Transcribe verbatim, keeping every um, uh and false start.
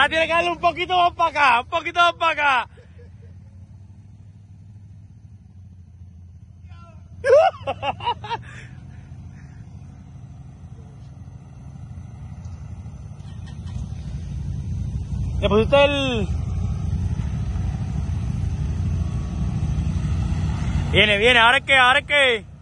Ahora tiene que darle un poquito más para acá, un poquito más para acá. ¿Le pusiste el...? Viene, viene, ahora es que, ahora es que...